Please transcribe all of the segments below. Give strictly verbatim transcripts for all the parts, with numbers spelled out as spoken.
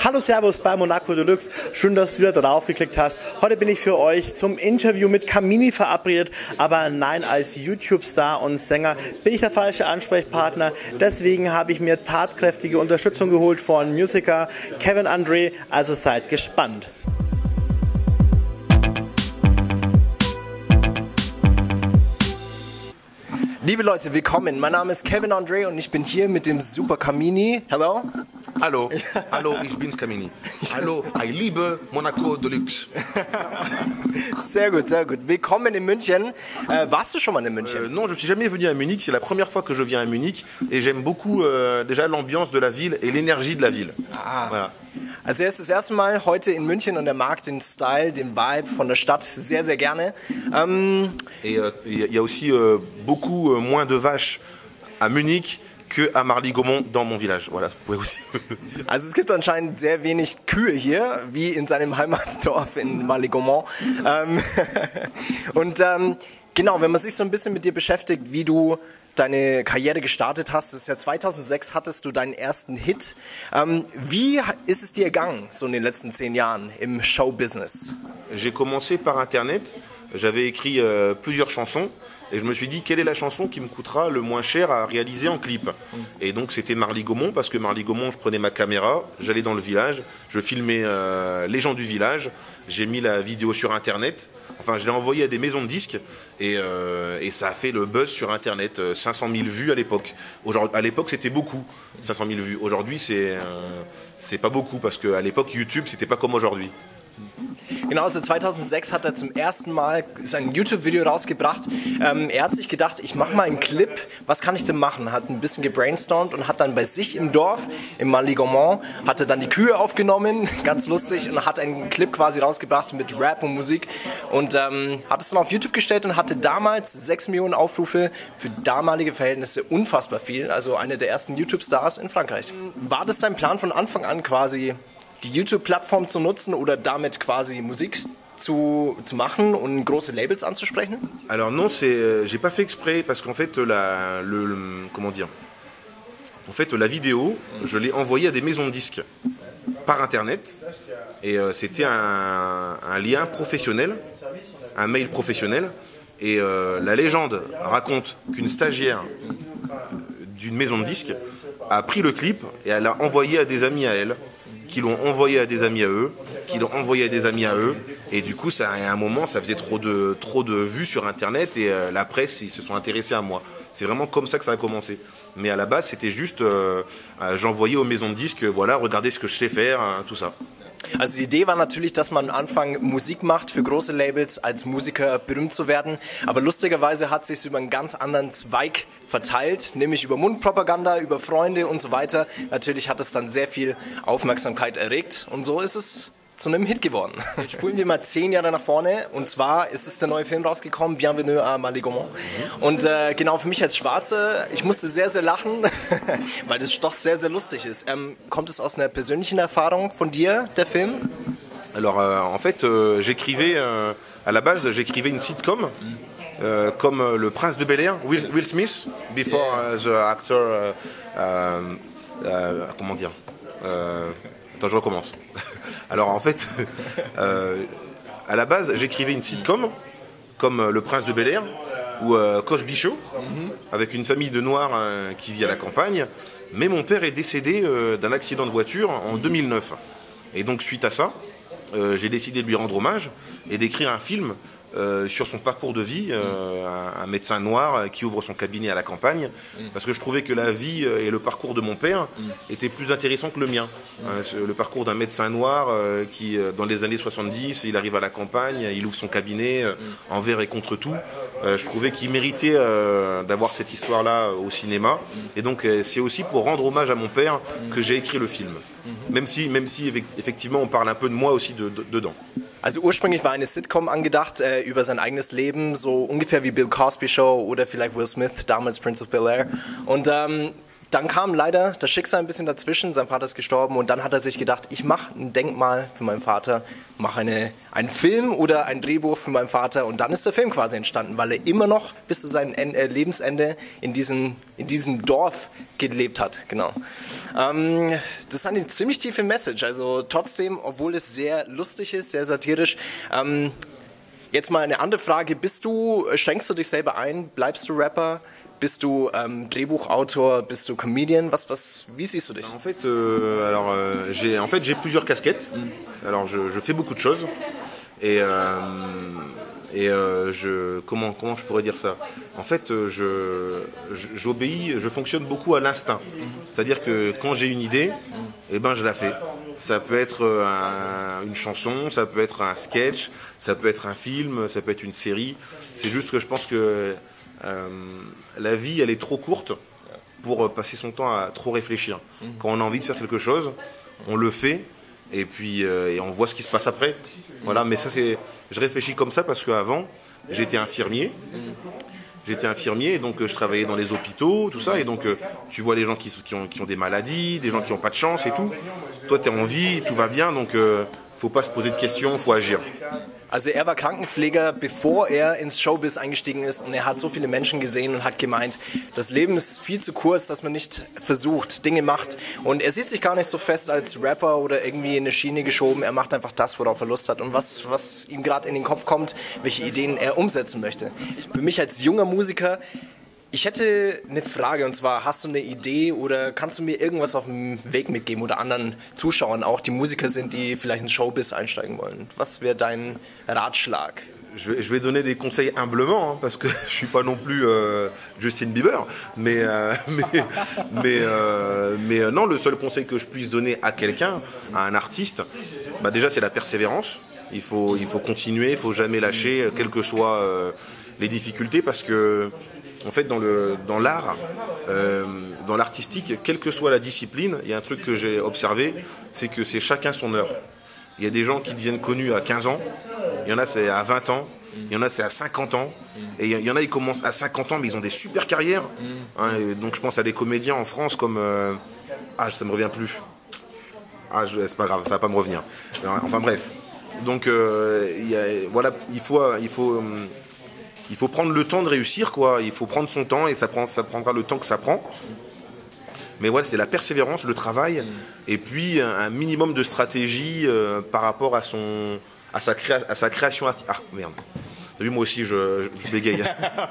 Hallo Servus bei Monaco Deluxe, schön, dass du wieder drauf geklickt hast. Heute bin ich für euch zum Interview mit Kamini verabredet, aber nein, als YouTube-Star und Sänger bin ich der falsche Ansprechpartner. Deswegen habe ich mir tatkräftige Unterstützung geholt von Musiker Kevin Andre, also seid gespannt. Liebe Leute, willkommen. Mein Name ist Kevin Andre und ich bin hier mit dem Super Kamini. Hello. Hallo, hallo, ich bin's Kamini. Hallo, ich liebe Monaco Deluxe. Sehr gut, sehr gut. Willkommen in München. Äh, warst du schon mal in München? Euh, non, je suis jamais venu à Munich. C'est la première fois que je viens à Munich et j'aime beaucoup euh, déjà l'ambiance de la ville et l'énergie de la ville. Ah. Voilà. Also er ist das erste Mal heute in München und er mag den Style, den Vibe von der Stadt sehr, sehr gerne. Ähm, et il euh, y a aussi euh, beaucoup euh, moins de vaches à Munich que à Marly-Gaumont dans mon village. Voilà, vous pouvez aussi dire. Also es gibt anscheinend sehr wenig Kühe hier, wie in seinem Heimatdorf in Marly-Gaumont. Ähm, und ähm, genau, wenn man sich so ein bisschen mit dir beschäftigt, wie du deine Karriere gestartet hast, das ist ja zweitausendsechs hattest du deinen ersten Hit. Ähm, wie ist es dir ergangen, so in den letzten zehn Jahren im Showbusiness? J'ai commencé par Internet, j'avais écrit euh, plusieurs chansons et je me suis dit quelle est la chanson qui me coûtera le moins cher à réaliser en clip. Et donc c'était Marly-Gaumont, parce que Marly-Gaumont, je prenais ma caméra, j'allais dans le village, je filmais euh, les gens du village, j'ai mis la vidéo sur Internet. Enfin, je l'ai envoyé à des maisons de disques et, euh, et ça a fait le buzz sur Internet. cinq cent mille vues à l'époque. À l'époque, c'était beaucoup, cinq cent mille vues. Aujourd'hui, c'est euh, c'est pas beaucoup parce qu'à l'époque, YouTube, c'était pas comme aujourd'hui. Genau, also zweitausendsechs hat er zum ersten Mal sein YouTube-Video rausgebracht. Ähm, er hat sich gedacht, ich mache mal einen Clip, was kann ich denn machen? Hat ein bisschen gebrainstormt und hat dann bei sich im Dorf, im Marly-Gaumont, hat er dann die Kühe aufgenommen, ganz lustig, und hat einen Clip quasi rausgebracht mit Rap und Musik und ähm, hat es dann auf YouTube gestellt und hatte damals sechs Millionen Aufrufe, für damalige Verhältnisse unfassbar viel, also einer der ersten YouTube-Stars in Frankreich. War das dein Plan von Anfang an quasi, die YouTube-Plattform zu nutzen oder damit quasi Musik zu, zu machen und große Labels anzusprechen? Alors non, c'est, j'ai pas fait exprès parce qu'en fait la, le, le, comment dire, en fait la vidéo, je l'ai envoyée à des maisons de disques par internet et euh, c'était un, un lien professionnel, un mail professionnel et euh, la légende raconte qu'une stagiaire d'une maison de disques a pris le clip et elle l'a envoyé à des amis à elle, qui l'ont envoyé à des amis à eux, qui l'ont envoyé à des amis à eux, et du coup, ça, à un moment, ça faisait trop de, trop de vues sur Internet, et euh, la presse, ils se sont intéressés à moi. C'est vraiment comme ça que ça a commencé. Mais à la base, c'était juste, euh, euh, j'envoyais aux maisons de disques, voilà, regardez ce que je sais faire, hein, tout ça. Also die Idee war natürlich, dass man am Anfang Musik macht für große Labels, als Musiker berühmt zu werden. Aber lustigerweise hat sich es über einen ganz anderen Zweig verteilt, nämlich über Mundpropaganda, über Freunde und so weiter. Natürlich hat es dann sehr viel Aufmerksamkeit erregt und so ist es zu einem Hit geworden. Jetzt spulen wir mal zehn Jahre nach vorne und zwar ist es der neue Film rausgekommen, Bienvenue à Marly-Gaumont. Und äh, genau, für mich als Schwarze, ich musste sehr, sehr lachen, weil das doch sehr, sehr lustig ist. Ähm, kommt es aus einer persönlichen Erfahrung von dir, der Film? Alors euh, en fait, euh, j'écrivais, euh, à la base, j'écrivais une sitcom, euh, comme euh, Le Prince de Bel-Air, Will, Will Smith, before uh, the actor, uh, uh, uh, comment dire, uh, attends, je recommence. Alors en fait, euh, à la base, j'écrivais une sitcom comme Le Prince de Bel-Air ou euh, Cosby Show, avec une famille de Noirs euh, qui vit à la campagne. Mais mon père est décédé euh, d'un accident de voiture en deux mille neuf. Et donc suite à ça, euh, j'ai décidé de lui rendre hommage et d'écrire un film Euh, sur son parcours de vie, euh, un, un médecin noir euh, qui ouvre son cabinet à la campagne, parce que je trouvais que la vie euh, et le parcours de mon père étaient plus intéressants que le mien. Euh, le parcours d'un médecin noir euh, qui, euh, dans les années soixante-dix, il arrive à la campagne, il ouvre son cabinet euh, envers et contre tout. Euh, je trouvais qu'il méritait euh, d'avoir cette histoire-là au cinéma. Et donc euh, c'est aussi pour rendre hommage à mon père que j'ai écrit le film. Même si, même si effectivement on parle un peu de moi aussi de, de, dedans. Also ursprünglich war eine Sitcom angedacht äh, über sein eigenes Leben, so ungefähr wie Bill Cosby Show oder vielleicht Will Smith, damals Prince of Bel-Air. Und ähm, dann kam leider das Schicksal ein bisschen dazwischen, sein Vater ist gestorben und dann hat er sich gedacht, ich mache ein Denkmal für meinen Vater, mache eine, einen Film oder ein Drehbuch für meinen Vater und dann ist der Film quasi entstanden, weil er immer noch bis zu seinem Ende, äh, Lebensende in diesem, in diesem Dorf gelebt hat. Genau. Ähm, das ist eine ziemlich tiefe Message, also trotzdem, obwohl es sehr lustig ist, sehr satirisch, ähm, jetzt mal eine andere Frage, bist du, schränkst du dich selber ein, bleibst du Rapper? Bist du ähm, Drehbuchautor, bist du Comedian? Was, was, wie siehst du dich? En fait, euh, alors, euh, j'ai, en fait, j'ai plusieurs casquettes. Alors, je, je fais beaucoup de choses. Et, euh, et euh, je, comment, comment je pourrais dire ça? En fait, je, je, j'obéis, je fonctionne beaucoup à l'instinct. C'est-à-dire que quand j'ai une idée, eh ben, je la fais. Ça peut être un, une chanson, ça peut être un sketch, ça peut être un film, ça peut être une série. C'est juste que je pense que Euh, la vie, elle est trop courte pour passer son temps à trop réfléchir. Quand on a envie de faire quelque chose, on le fait et puis euh, et on voit ce qui se passe après. Voilà, mais ça c'est, je réfléchis comme ça parce qu'avant, j'étais infirmier. J'étais infirmier et donc euh, je travaillais dans les hôpitaux, tout ça, et donc euh, tu vois les gens qui, qui, ont, qui ont des maladies, des gens qui n'ont pas de chance et tout. Toi, tu es en vie, tout va bien, donc euh, faut pas se poser de questions, faut agir. Also er war Krankenpfleger, bevor er ins Showbiz eingestiegen ist und er hat so viele Menschen gesehen und hat gemeint, das Leben ist viel zu kurz, dass man nicht versucht, Dinge macht und er sieht sich gar nicht so fest als Rapper oder irgendwie in eine Schiene geschoben, er macht einfach das, worauf er Lust hat und was, was ihm gerade in den Kopf kommt, welche Ideen er umsetzen möchte. Für mich als junger Musiker, ich hätte eine Frage und zwar, hast du eine Idee oder kannst du mir irgendwas auf dem Weg mitgeben oder anderen Zuschauern auch, die Musiker sind, die vielleicht in Showbiz einsteigen wollen? Was wäre dein Ratschlag? Je vais, je vais donner des conseils humblement, hein, parce que je suis pas non plus euh, Justin Bieber, mais, euh, mais, mais, euh, mais euh, non, le seul conseil que je puisse donner à quelqu'un, à un artiste, bah déjà c'est la persévérance. Il faut, il faut continuer, il faut jamais lâcher, quelles que soient euh, les difficultés, parce que en fait, dans le dans l'art, euh, dans l'artistique, quelle que soit la discipline, il y a un truc que j'ai observé, c'est que c'est chacun son heure. Il y a des gens qui deviennent connus à quinze ans, il y en a c'est à vingt ans, il y en a c'est à cinquante ans, et il y en a ils commencent à cinquante ans mais ils ont des super carrières. Hein, et donc je pense à des comédiens en France comme euh, ah ça me revient plus. Ah je, c'est pas grave, ça va pas me revenir. Enfin bref. Donc euh, il y a, voilà, il faut il faut Il faut prendre le temps de réussir, quoi. Il faut prendre son temps et ça, prend, ça prendra le temps que ça prend. Mais ouais, c'est la persévérance, le travail, et puis un minimum de stratégie euh, par rapport à, son, à, sa, créa, à sa création artistique. Ah merde, t'as vu, moi aussi je, je bégaye.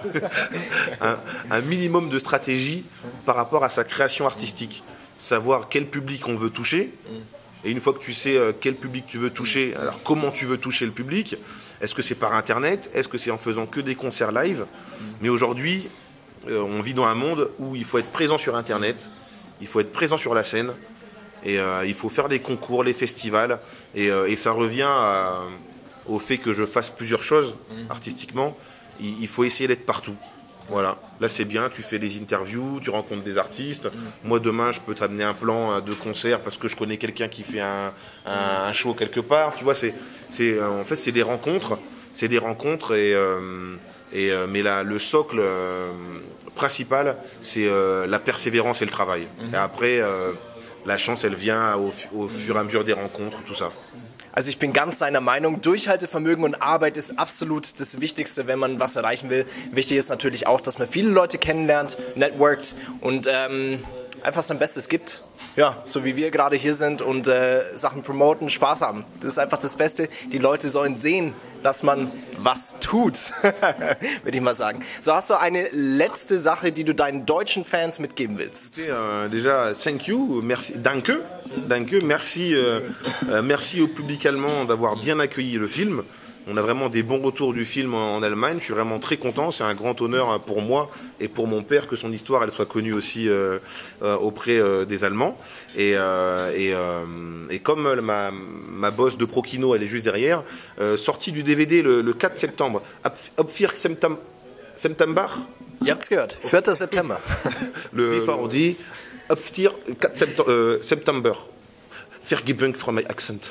un, un minimum de stratégie par rapport à sa création artistique. Savoir quel public on veut toucher. Et une fois que tu sais euh, quel public tu veux toucher, alors comment tu veux toucher le public? Est-ce que c'est par Internet? Est-ce que c'est en faisant que des concerts live? Mais aujourd'hui, euh, on vit dans un monde où il faut être présent sur Internet, il faut être présent sur la scène, et euh, il faut faire des concours, les festivals, et, euh, et ça revient à, au fait que je fasse plusieurs choses artistiquement. Il, il faut essayer d'être partout. Voilà, là c'est bien, tu fais des interviews, tu rencontres des artistes. Mm. Moi demain je peux t'amener un plan de concert parce que je connais quelqu'un qui fait un, un, un show quelque part. Tu vois, c'est, c'est, en fait c'est des rencontres, c'est des rencontres et, euh, et euh, mais là, le socle euh, principal c'est euh, la persévérance et le travail. Mm. Et après euh, la chance elle vient au, au fur et à mesure des rencontres, tout ça. Also ich bin ganz seiner Meinung, Durchhaltevermögen und Arbeit ist absolut das Wichtigste, wenn man was erreichen will. Wichtig ist natürlich auch, dass man viele Leute kennenlernt, networkt und ähm, einfach sein Bestes gibt. Ja, so wie wir gerade hier sind und äh, Sachen promoten, Spaß haben. Das ist einfach das Beste. Die Leute sollen sehen, dass man was tut, würde ich mal sagen. So, hast du eine letzte Sache, die du deinen deutschen Fans mitgeben willst? Euh, déjà, thank you, merci, danke, danke, merci, euh, euh, merci au public allemand d'avoir bien accueilli le film. On a vraiment des bons retours du film en Allemagne. Je suis vraiment très content. C'est un grand honneur pour moi et pour mon père que son histoire elle soit connue aussi euh, euh, auprès euh, des Allemands. Et, euh, et, euh, et comme ma, ma boss de Prokino, elle est juste derrière, euh, sortie du D V D le, le quatre septembre. Ab vier September. Ihr habt's gehört. vierter September. Le D V D. Ab vier September. Vergebung for my accent.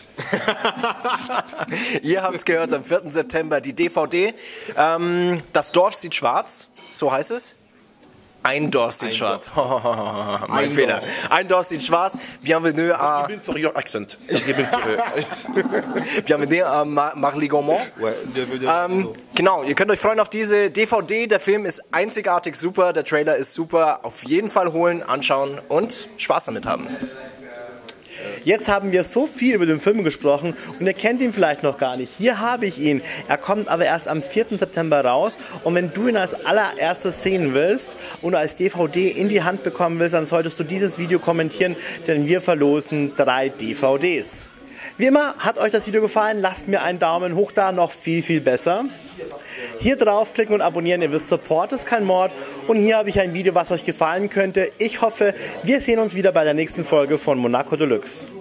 Ihr habt es gehört, am vierten September die D V D. Ähm, das Dorf sieht schwarz, so heißt es. Ein Dorsin Schwarz. mein Ein Fehler. Dor. Ein Dorsin Schwarz. Bienvenue à... Forgiven for your accent. Forgiven for, Bienvenue à Mar Marly Gaumont. ouais, Ähm, genau, ihr könnt euch freuen auf diese D V D. Der Film ist einzigartig super, der Trailer ist super. Auf jeden Fall holen, anschauen und Spaß damit haben. Jetzt haben wir so viel über den Film gesprochen und ihr kennt ihn vielleicht noch gar nicht. Hier habe ich ihn. Er kommt aber erst am vierten September raus und wenn du ihn als allererstes sehen willst und als D V D in die Hand bekommen willst, dann solltest du dieses Video kommentieren, denn wir verlosen drei D V Ds. Wie immer, hat euch das Video gefallen, lasst mir einen Daumen hoch da, noch viel, viel besser. Hier draufklicken und abonnieren, ihr wisst, Support ist kein Mord. Und hier habe ich ein Video, was euch gefallen könnte. Ich hoffe, wir sehen uns wieder bei der nächsten Folge von Monaco Deluxe.